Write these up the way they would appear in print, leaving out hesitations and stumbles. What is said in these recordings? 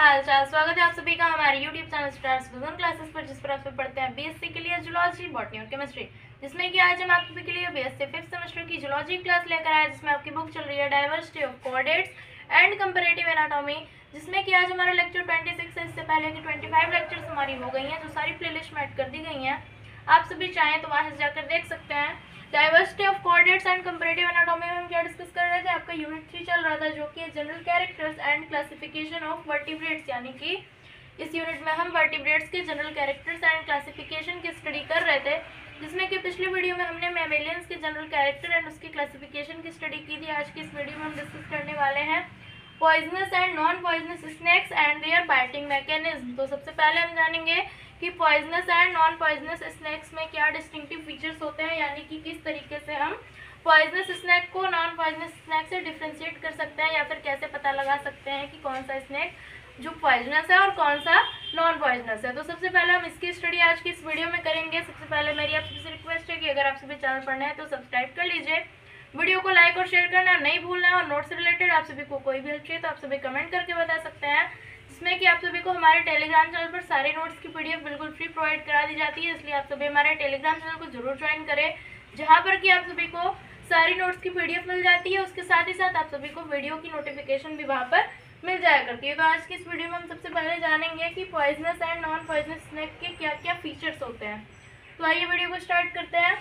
हाल चाल। स्वागत है आप सभी का हमारे YouTube channel stars vision classes पर, जिस पर आप सभी पढ़ते हैं बीएससी के लिए जूलॉजी, बॉटनी और केमिस्ट्री, जिसमें कि आज हम आप सभी के लिए बीएससी 5th सेमेस्टर की जूलॉजी क्लास लेकर आए, जिसमें आपकी बुक चल रही है diversity of coordinates and comparative anatomy, जिसमें कि आज हमारा लेक्चर 26 है। इससे पहले की 25 लेक्चर्स हमारी हो गई हैं, जो सारी प्लेलिस्ट में ऐड कर दी गई हैं। आप सभी चाहें तो वहाँ से जाकर देख सकते हैं। Diversity of coordinates and comparative anatomy में हम क्या डिस्कस कर रहे थे, आपका यूनिट 3 चल रहा था, जो कि general characters and classification of vertebrates, यानी कि इस यूनिट में हम वर्टिब्रेट्स के जनरल कैरेक्टर्स एंड क्लासिफिकेशन की स्टडी कर रहे थे, जिसमें कि पिछली वीडियो में हमने मैमेलियंस के जनरल कैरेक्टर एंड उसकी क्लासिफिकेशन की स्टडी की थी। आज की इस वीडियो में हम डिस्कस करने वाले हैं poisonous and non poisonous snakes and their biting mechanism. तो सबसे पहले हम जानेंगे कि poisonous and non poisonous snakes में क्या डिस्टिंक्टिव फीचर्स होते हैं, यानी कि किस तरीके से हम पॉइजनस स्नैक को नॉन पॉइजनस स्नैक से डिफ्रेंशिएट कर सकते हैं, या फिर कैसे पता लगा सकते हैं कि कौन सा स्नैक जो पॉइजनस है और कौन सा नॉन पॉइजनस है। तो सबसे पहले हम इसकी स्टडी आज की इस वीडियो में करेंगे। सबसे पहले मेरी आप सबसे रिक्वेस्ट है कि अगर आप सभी चैनल पर नए हैं तो सब्सक्राइब कर लीजिए, वीडियो को लाइक और शेयर करना नहीं भूलना है, और नोट से रिलेटेड आप सभी को कोई भी हेल्प चाहिए तो आप सभी कमेंट करके बता सकते हैं, जिसमें कि आप सभी को हमारे टेलीग्राम चैनल पर सारे नोट्स की पीडीएफ बिल्कुल फ्री प्रोवाइड करा दी जाती है। इसलिए आप सभी हमारे टेलीग्राम चैनल को जरूर ज्वाइन करें, जहां पर कि आप सभी को सारी नोट्स की पीडीएफ मिल जाती है। उसके साथ ही साथ आप सभी को वीडियो की नोटिफिकेशन भी वहां पर मिल जाया करती है। तो आज की इस वीडियो में हम सबसे पहले जानेंगे कि poisonous and non poisonous snake के क्या क्या फीचर्स होते हैं। तो आइए वीडियो को स्टार्ट करते हैं।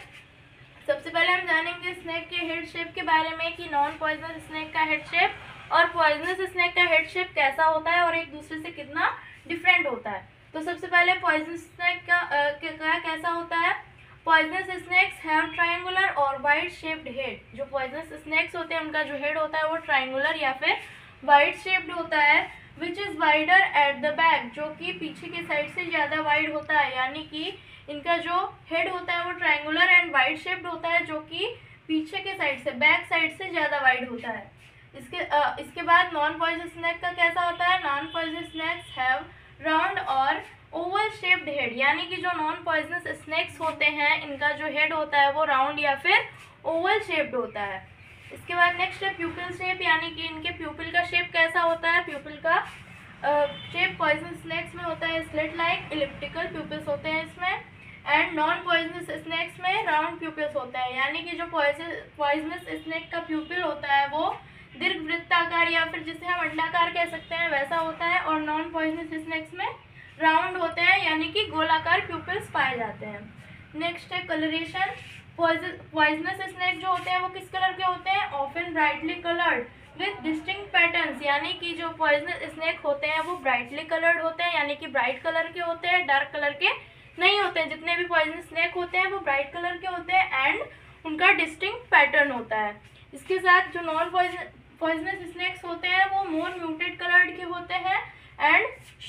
सबसे पहले हम जानेंगे स्नैक के हेड शेप के बारे में, कि नॉन पॉइजनस स्नैक का हेड शेप और पॉइजनस स्नैक का हेड शेप कैसा होता है और एक दूसरे से कितना डिफरेंट होता है। तो सबसे पहले पॉइजनस स्नैक का कैसा होता है। पॉइजनस स्नैक्स हैव ट्रायंगुलर और वाइड शेप्ड हेड। जो पॉइजनस स्नैक्स होते हैं उनका जो हेड होता है वो ट्रायंगुलर या फिर वाइड शेप्ड होता है, which is wider at the back, जो कि पीछे की साइड से ज़्यादा वाइड होता है। यानी कि इनका जो हेड होता है वो ट्रायंगुलर एंड वाइड शेप्ड होता है, जो कि पीछे के साइड से, बैक साइड से ज़्यादा वाइड होता है। इसके बाद नॉन पॉइजनस स्नैक का कैसा होता है। Non poisonous snakes have round और ओवल शेप्ड हेड, यानी कि जो नॉन पॉइजनस स्नैक्स होते हैं इनका जो हेड होता है वो राउंड या फिर ओवल शेप्ड होता है। इसके बाद नेक्स्ट है प्यूपिल शेप, यानी कि इनके प्यूपिल का शेप कैसा होता है। प्यूपिल का शेप पॉइजनस स्नैक्स में होता है स्लिट लाइक, इलिप्टिकल प्यूपिल्स होते हैं इसमें, एंड नॉन पॉइजनस स्नैक्स में राउंड प्यूपिल्स होता है। यानी कि जो पॉइजनस स्नैक का प्यूपिल होता है वो दीर्घवृत्ताकार या फिर जिसे हम अंडाकार कह सकते हैं वैसा होता है, और नॉन पॉइजनस स्नैक्स में राउंड होते हैं, यानी कि गोलाकार प्यूपिल्स पाए जाते हैं। नेक्स्ट है कलरेशन। पॉइजनस स्नैक जो होते हैं वो किस कलर के होते हैं। Often brightly coloured with distinct patterns, यानी कि जो पॉइजनस स्नैक होते हैं वो ब्राइटली कलर्ड होते हैं, यानी कि ब्राइट कलर के होते हैं, डार्क कलर के नहीं होते हैं। जितने भी पॉइजनस स्नैक होते हैं वो ब्राइट कलर के होते हैं एंड उनका डिस्टिंक्ट पैटर्न होता है। इसके साथ जो नॉन पॉइजनस स्नैक्स होते हैं वो मोर म्यूटेड कलर्ड के होते हैं एंड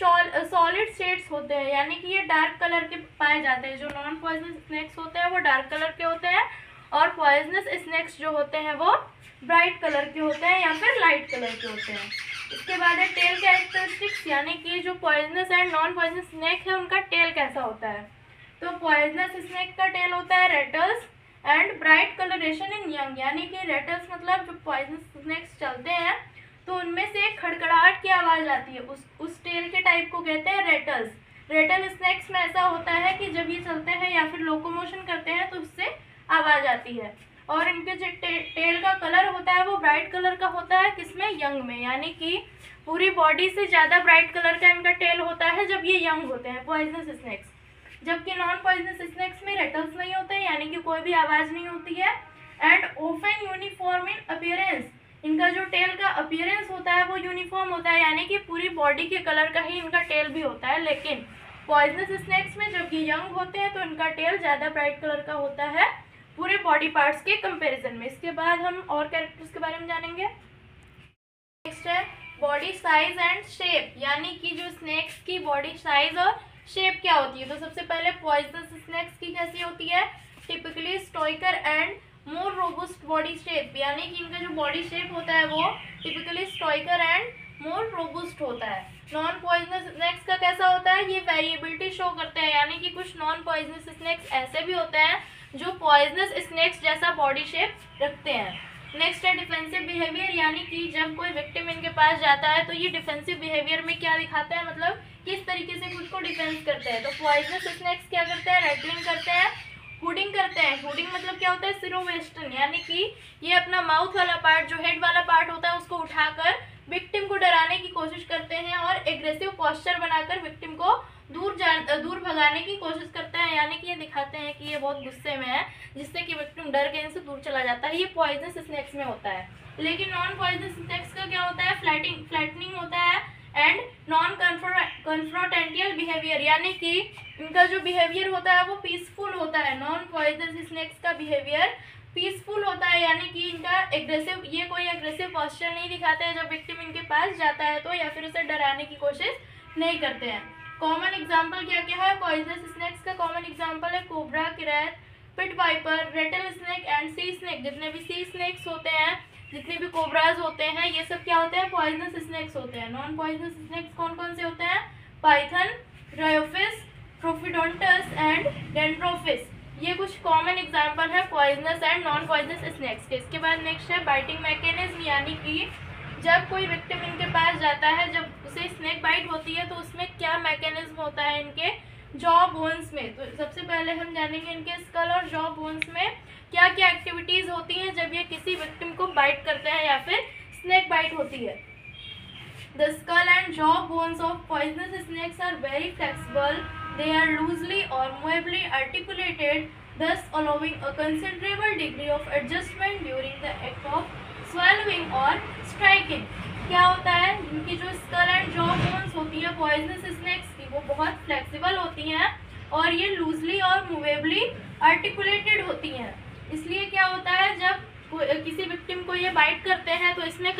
सॉलिड शेड्स होते हैं, यानी कि ये डार्क कलर के पाए जाते हैं। जो नॉन पॉइजनस स्नैक्स होते हैं वो डार्क कलर के होते हैं, और पॉइजनस स्नैक्स जो होते हैं वो ब्राइट कलर के होते हैं या फिर लाइट कलर के होते हैं। इसके बाद है टेल कैरेक्टरिस्टिक्स, यानी कि जो poisonous and non poisonous snake है उनका टेल कैसा होता है। तो पॉइजनस स्नैक का टेल होता है rattles and bright coloration in young, यानी कि रेटल्स मतलब जो पॉइजनस स्नैक्स चलते हैं तो उनमें से एक खड़खड़ाहट की आवाज़ आती है, उस टेल के टाइप को कहते हैं रेटल्स। रेटल स्नैक्स में ऐसा होता है कि जब ये चलते हैं या फिर लोकोमोशन करते हैं तो उससे आवाज़ आती है, और इनके जो टेल का कलर होता है वो ब्राइट कलर का होता है, किसमें, यंग में, यानी कि पूरी बॉडी से ज़्यादा ब्राइट कलर का इनका टेल होता है जब ये यंग होते हैं पॉइजनस स्नैक्स। जबकि नॉन पॉइजनस स्नैक्स में रेटल्स नहीं होते हैं, यानी कि कोई भी आवाज़ नहीं होती है, and often uniform in appearance, इनका जो टेल का अपीयरेंस होता है वो यूनिफॉर्म होता है, यानी कि पूरी बॉडी के कलर का ही इनका टेल भी होता है। लेकिन पॉइजनस स्नैक्स में जब ये यंग होते हैं तो इनका टेल ज़्यादा ब्राइट कलर का होता है पूरे बॉडी पार्ट्स के कंपैरिजन में। इसके बाद हम और कैरेक्टर्स के बारे में जानेंगे। नेक्स्ट है बॉडी साइज एंड शेप, यानी कि जो स्नैक्स की बॉडी साइज और शेप क्या होती है। तो सबसे पहले पॉइजनस स्नैक्स की कैसी होती है। Typically stockier and more robust body shape, यानी कि इनका जो बॉडी शेप होता है वो टिपिकली स्टोइकर एंड मोर रोबुस्ट होता है। नॉन पॉइजनस स्नैक्स का कैसा होता है, ये वेरिएबिलिटी शो करते हैं, यानी कि कुछ नॉन पॉइजनस स्नैक्स ऐसे भी होते हैं जो पॉइजनस स्नैक्स जैसा बॉडी शेप रखते हैं। नेक्स्ट है डिफेंसिव बिहेवियर, यानी कि जब कोई विक्टिम इनके पास जाता है तो ये डिफेंसिव बिहेवियर में क्या दिखाता है, मतलब किस तरीके से खुद को डिफेंस करते हैं। तो पॉइजनस स्नेक्स क्या करते हैं, रैटलिंग करते हैं, हुडिंग करते हैं। हुडिंग मतलब क्या होता है, सिरोवेस्टन, यानी कि ये अपना माउथ वाला पार्ट, जो हेड वाला पार्ट होता है, उसको उठाकर विक्टिम को डराने की कोशिश करते हैं और एग्रेसिव पोस्चर बनाकर विक्टिम को दूर भगाने की कोशिश करते हैं, यानी कि ये दिखाते हैं कि ये बहुत गुस्से में है, जिससे कि विक्टिम डर के इनसे दूर चला जाता है। ये पॉइजनस स्नेक्स में होता है। लेकिन नॉन पॉइजनस स्नेक्स का क्या होता है, फ्लैटनिंग होता है एंड नॉन कन्फ्रोंटेंटियल बिहेवियर, यानी कि इनका जो बिहेवियर होता है वो पीसफुल होता है। नॉन पॉइजनस स्नेक्स का बिहेवियर पीसफुल होता है, यानी कि इनका ये कोई एग्रेसिव पोस्चर नहीं दिखाते हैं जब विक्टिम इनके पास जाता है तो, या फिर उसे डराने की कोशिश नहीं करते हैं। कॉमन एग्जाम्पल क्या क्या है पॉइजनस स्नेक्स का? कॉमन एग्जाम्पल है cobra, krait, pit viper, rattle snake and sea snake. जितने भी सी स्नेक्स होते हैं, जितने भी कोबराज होते हैं, ये सब क्या होते हैं, पॉइजनस स्नेक्स होते हैं। नॉन पॉइजनस स्नेक्स कौन कौन से होते हैं? Python, Ryophis, Tropidonotus and Dendrophis. ये कुछ कॉमन एग्जाम्पल है poisonous and non poisonous snakes के। इसके बाद नेक्स्ट है बाइटिंग मैकेनिज्म, यानी कि जब कोई विक्टिम इनके पास जाता है, जब उसे स्नेक बाइट होती है तो उसमें क्या मैकेनिज्म होता है इनके जॉ बोन्स में। तो सबसे पहले हम जानेंगे इनके स्कल और जॉ बोन्स में क्या क्या एक्टिविटीज होती हैं जब ये किसी विक्टिम को बाइट करते हैं या फिर स्नेक बाइट होती है। The skull and jaw bones of poisonous snakes are very flexible. They are loosely or movably articulated, thus allowing a considerable degree of adjustment during the act of swallowing or striking. क्या होता है, इनकी जो school and jaw bones होती है poisonous snacks की, वो बहुत फ्लेक्सिबल होती हैं और ये लूजली और मूवेबली आर्टिकुलेटेड होती हैं। इसलिए क्या होता है, जब किसी विक्टिम को ये बाइट करते हैं तो इसमें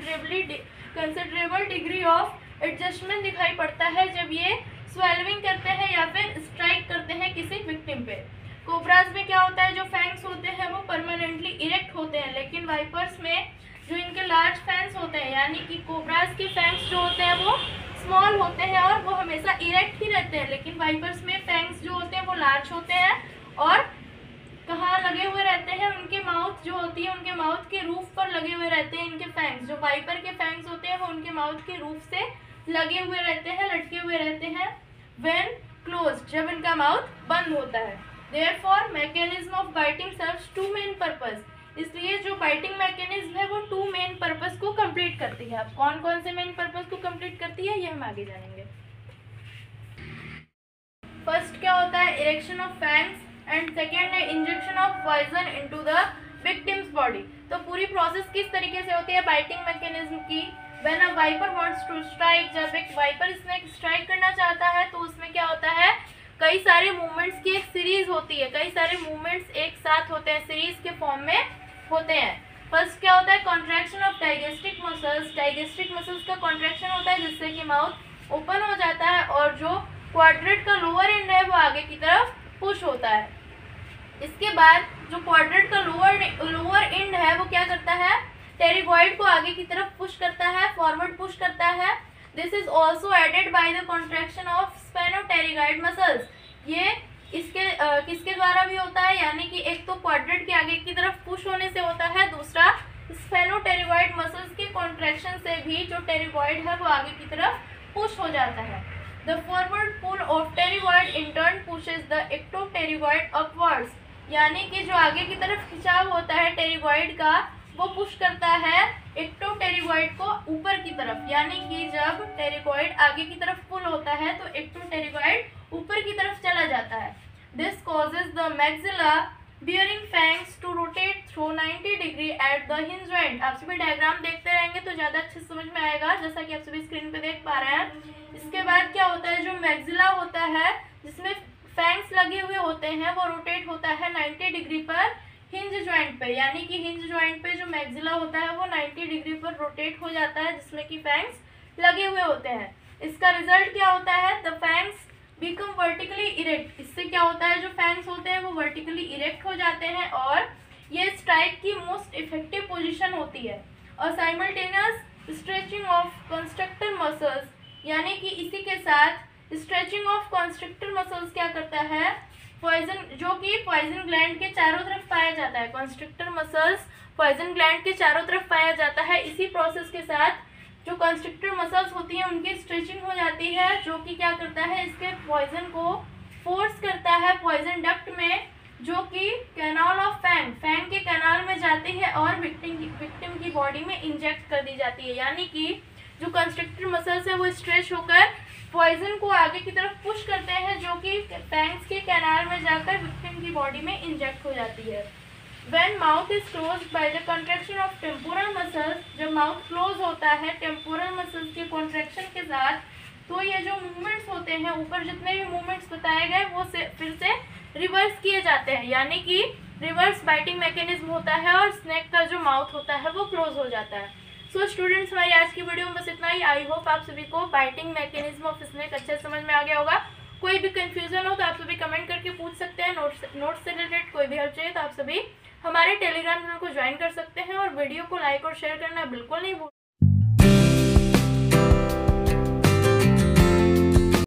कंसिडरेबल डिग्री ऑफ एडजस्टमेंट दिखाई पड़ता है जब ये स्वेलविंग करते हैं या फिर स्ट्राइक करते हैं किसी विक्टिम पे। कोबराज में क्या होता है, जो फैंग्स होते हैं वो परमानेंटली इरेक्ट होते हैं, लेकिन वाइपर्स में जो इनके लार्ज फैंग्स होते हैं, यानी कि कोबराज के फैंग्स जो होते हैं वो स्मॉल होते हैं और वो हमेशा इरेक्ट ही रहते हैं, लेकिन वाइपर्स में फैंग्स जो होते हैं वो लार्ज होते हैं और कहाँ लगे हुए रहते हैं, उनके माउथ जो होती है उनके माउथ के रूफ पर लगे हुए रहते हैं इनके फैंग्स। जो वाइपर के फैंग्स होते हैं वो उनके माउथ के रूफ से लगे हुए रहते हैं, लटके हुए रहते हैं। व्हेन क्लोज्ड, जब इनका माउथ बंद होता है। Therefore mechanism of biting serves two main purpose, इसलिए जो बाइटिंग मैकेनिज्म है वो टू मेन पर्पस को कंप्लीट करती है। अब कौन कौन से मेन पर्पस को कंप्लीट करती है ये हम आगे जानेंगे। फर्स्ट क्या होता है, erection of fangs, and second है injection of poison into the victim's body. तो पूरी प्रोसेस किस तरीके से होती है बाइटिंग मैकेनिज्म की? When a viper wants to strike, जब एक वाइपर स्नेक स्ट्राइक करना चाहता है तो उसमें क्या होता है, कई सारे मूवमेंट्स की एक सीरीज होती है, कई सारे मूवमेंट्स एक साथ होते हैं, सीरीज के फॉर्म में होते हैं। फर्स्ट क्या होता है, contraction of digastric muscles. Digastric muscles का कॉन्ट्रैक्शन होता है जिससे कि माउथ ओपन हो जाता है और जो क्वाड्रेट का लोअर एंड है वो आगे की तरफ पुश होता है। इसके बाद जो क्वाड्रेट का लोअर एंड है वो क्या करता है, टेरिगॉइड को आगे की तरफ पुश करता है, फॉरवर्ड पुश करता है। This is also aided by the contraction of sphenopterygoid muscles. ये इसके किसके द्वारा भी होता है, यानी कि एक तो क्वाड्रेट के आगे की तरफ पुश होने से होता है, दूसरा स्पेनोटेरिगॉइड मसल्स के कॉन्ट्रैक्शन से भी जो टेरिगॉइड है वो आगे की तरफ पुश हो जाता है। The forward pull of pterygoid in turn pushes the ectopterygoid upwards, यानी कि जो आगे की तरफ खिंचाव होता है टेरिगॉइड का वो पुश करता है एक्टोटेरिगॉइड को ऊपर की तरफ, यानी कि जब टेरिगॉइड आगे की तरफ पुल होता है तो एक्टोटेरिगॉइड ऊपर की तरफ चला जाता है। This causes the maxilla bearing fangs to rotate through 90 degree at the hinge joint। आप सभी डायग्राम देखते रहेंगे तो ज़्यादा अच्छे समझ में आएगा, जैसा कि आप सभी स्क्रीन पे देख पा रहे हैं। इसके बाद क्या होता है, जो मैक्सिला होता है जिसमें फैंग्स लगे हुए होते हैं वो रोटेट होता है 90 डिग्री पर हिंज जॉइंट पे, यानी कि हिंज जॉइंट पे जो मैक्सिला होता है वो 90 डिग्री पर रोटेट हो जाता है जिसमें कि फैंग्स लगे हुए होते हैं। इसका रिजल्ट क्या होता है, the fangs become vertically erect. इससे क्या होता है, जो फैंग्स होते हैं वो वर्टिकली इरेक्ट हो जाते हैं और ये स्ट्राइक की मोस्ट इफेक्टिव पोजीशन होती है। और simultaneous stretching of constrictor muscles, यानी कि इसी के साथ स्ट्रेचिंग ऑफ कंस्ट्रक्टर मसल्स क्या करता है, पॉइजन जो कि पॉइजन ग्लैंड के चारों तरफ पाया जाता है। कंस्ट्रक्टर मसल्स पॉइजन ग्लैंड के चारों तरफ पाया जाता है। इसी प्रोसेस के साथ जो कंस्ट्रिक्टर मसल्स होती हैं उनकी स्ट्रेचिंग हो जाती है, जो कि क्या करता है, इसके पॉइजन को फोर्स करता है पॉइजन डक्ट में, जो कि कैनाल ऑफ फैंग के कैनाल में जाती है और विक्टिम की बॉडी में इंजेक्ट कर दी जाती है। यानी कि जो कंस्ट्रिक्टर मसल्स है वो स्ट्रेच होकर पॉइजन को आगे की तरफ पुश करते हैं, जो कि फैंग्स के कैनाल में जाकर विक्टिम की बॉडी में इंजेक्ट हो जाती है। When mouth is closed by the contraction of temporal muscles, जब माउथ क्लोज होता है टेम्पोरल मसल्स के कॉन्ट्रैक्शन के साथ, तो ये जो मूवमेंट्स होते हैं, ऊपर जितने भी मूवमेंट्स बताए गए वो फिर से रिवर्स किए जाते हैं, यानी कि रिवर्स बाइटिंग मैकेनिज्म होता है और स्नेक का जो माउथ होता है वो क्लोज हो जाता है। सो स्टूडेंट्स, हमारी आज की वीडियो में बस इतना ही। आई होप आप सभी को बाइटिंग मैकेनिज्म ऑफ स्नेक अच्छे समझ में आ गया होगा। कोई भी कंफ्यूजन हो तो आप सभी कमेंट करके पूछ सकते हैं। नोट्स से रिलेटेड कोई भी हेल्प चाहिए तो आप सभी हमारे टेलीग्राम चैनल को ज्वाइन कर सकते हैं और वीडियो को लाइक और शेयर करना बिल्कुल नहीं भूलें।